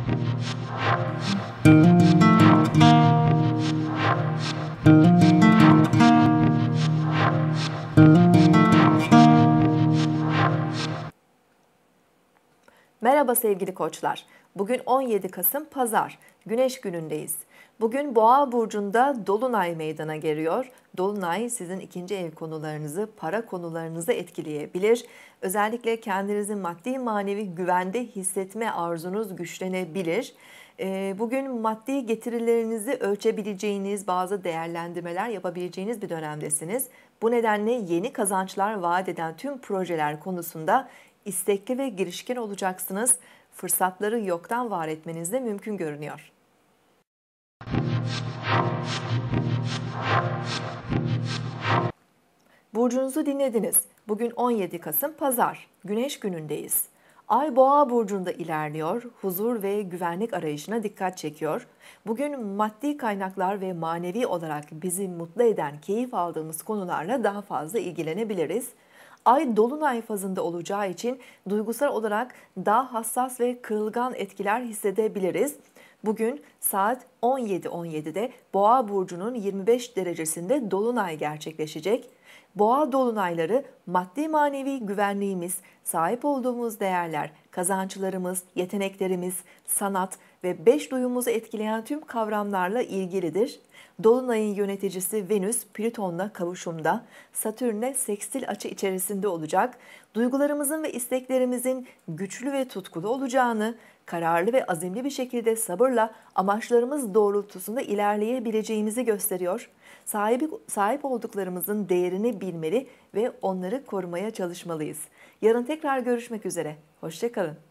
Merhaba sevgili koçlar. Bugün 17 Kasım Pazar, Güneş günündeyiz. Bugün Boğa burcunda Dolunay meydana geliyor. Dolunay sizin ikinci ev konularınızı, para konularınızı etkileyebilir. Özellikle kendinizi maddi manevi güvende hissetme arzunuz güçlenebilir. Bugün maddi getirilerinizi ölçebileceğiniz, bazı değerlendirmeler yapabileceğiniz bir dönemdesiniz. Bu nedenle yeni kazançlar vaat eden tüm projeler konusunda istekli ve girişken olacaksınız. Fırsatları yoktan var etmeniz de mümkün görünüyor. Burcunuzu dinlediniz. Bugün 17 Kasım Pazar, Güneş günündeyiz. Ay Boğa burcunda ilerliyor, huzur ve güvenlik arayışına dikkat çekiyor. Bugün maddi kaynaklar ve manevi olarak bizi mutlu eden, keyif aldığımız konularla daha fazla ilgilenebiliriz. Ay dolunay fazında olacağı için duygusal olarak daha hassas ve kırılgan etkiler hissedebiliriz. Bugün saat 17.17'de Boğa burcunun 25 derecesinde dolunay gerçekleşecek. Boğa dolunayları maddi manevi güvenliğimiz, sahip olduğumuz değerler, kazançlarımız, yeteneklerimiz, sanat ve beş duyumuzu etkileyen tüm kavramlarla ilgilidir. Dolunayın yöneticisi Venüs, Plüton'la kavuşumda, Satürn'le sekstil açı içerisinde olacak. Duygularımızın ve isteklerimizin güçlü ve tutkulu olacağını, kararlı ve azimli bir şekilde sabırla amaçlarımız doğrultusunda ilerleyebileceğimizi gösteriyor. Sahip olduklarımızın değerini bilmeli ve onları korumaya çalışmalıyız. Yarın tekrar görüşmek üzere. Hoşça kalın.